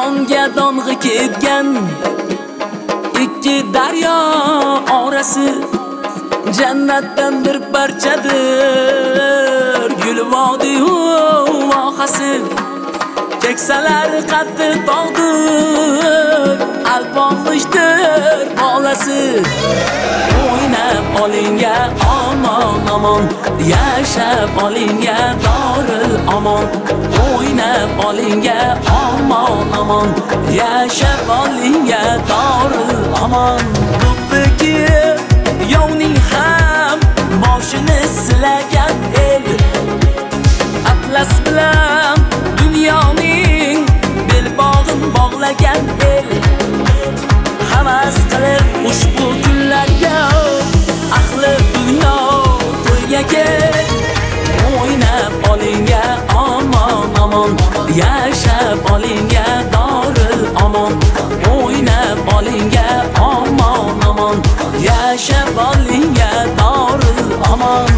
Osmonga dong'i ketgan ikki daryo orasi jannatdan bir parchadir gul vodiy vohasi. Keksalar qattiq tog'dir alpog'ishdir bolasi. O'ynab olingga omon omon, yashab olingga doril omon. O'ynab olingga omon omon, yashab olingga doril omon. Xuddiki yovning ham boshini silagan el, atlas bilan dunyoning belbog'in bog'lagan el. Havas qilib ushbu kunlarga ahli dunyo to'yga kel. O'ynab olingga omon omon, yashab olingga doril omon. O'ynab olingga omon omon, yashab olingga doril omon.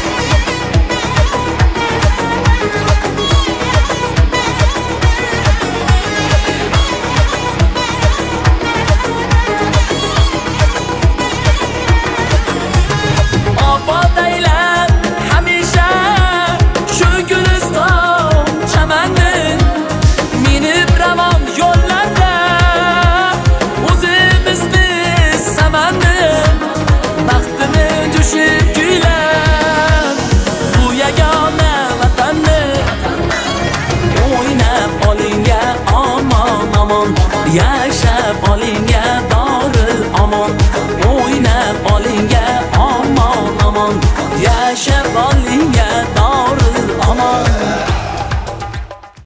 Yashab olingga doril omon. O'ynab olingga omon omon, yashab